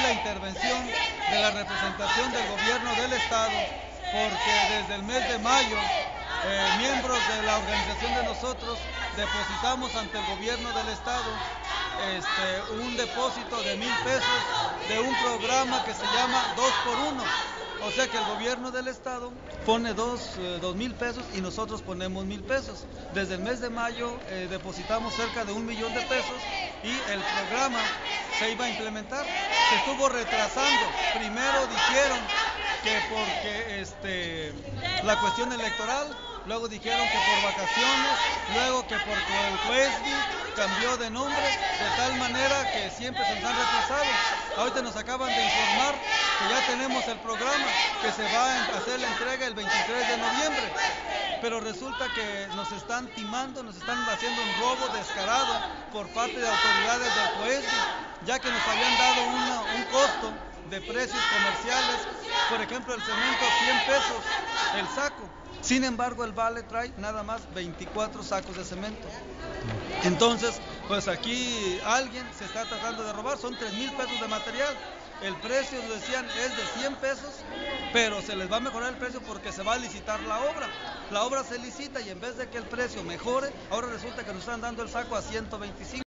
la intervención de la representación del gobierno del Estado, porque desde el mes de mayo, miembros de la organización de nosotros depositamos ante el gobierno del Estado un depósito de 1,000 pesos de un programa que se llama 2x1. O sea que el gobierno del Estado pone 2,000 pesos y nosotros ponemos 1,000 pesos. Desde el mes de mayo depositamos cerca de 1 millón de pesos y el programa se iba a implementar. Se estuvo retrasando. Primero dijeron que porque la cuestión electoral, luego dijeron que por vacaciones, luego que porque el COESBI cambió de nombre, de tal manera que siempre se nos han retrasado. Ahorita nos acaban de informar que ya tenemos el programa, que se va a hacer la entrega el 23 de noviembre. Pero resulta que nos están timando, nos están haciendo un robo descarado por parte de autoridades del COESBI, ya que nos habían dado un costo de precios comerciales, por ejemplo el cemento 100 pesos el saco. Sin embargo, el vale trae nada más 24 sacos de cemento. Entonces, pues aquí alguien se está tratando de robar, son 3,000 pesos de material. El precio, decían, es de 100 pesos, pero se les va a mejorar el precio porque se va a licitar la obra. La obra se licita y en vez de que el precio mejore, ahora resulta que nos están dando el saco a 125.